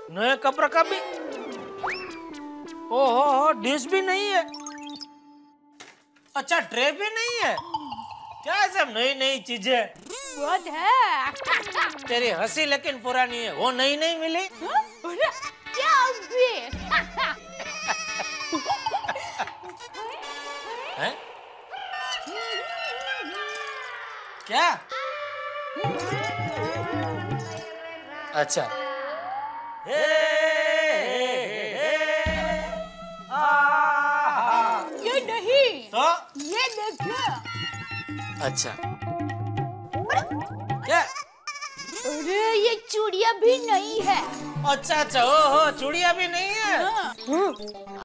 नए कपड़े का भी। ओहो, डिश भी नहीं है। अच्छा, ट्रे भी नहीं है। क्या सब नई नई चीजें। बहुत है। तेरी हंसी लेकिन पुरानी है, वो नई नहीं मिली। क्या भी? है? क्या? अच्छा। ये नहीं, तो ये देखो। अच्छा। क्या? अरे ये चूड़ियां भी नहीं है। अच्छा अच्छा, ओहो, चूड़ियां भी नहीं है। हाँ।